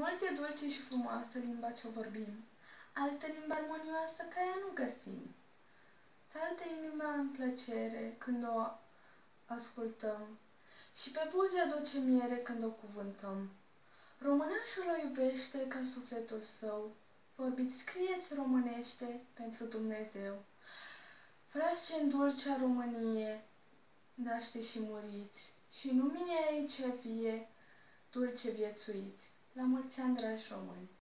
Mult e dulce și frumoasă limba ce-o vorbim, altă limbă armonioasă ca ea nu găsim. Saltă inima în plăcere când o ascultăm și pe buze aduce miere când o cuvântăm. Românașul o iubește ca sufletul său, vorbiți scrieți românește pentru Dumnezeu. Frați ce în dulcea Românie naște și muriți și în lumina ei ce vie, dulce viețuiți. La mulți ani, dragi români!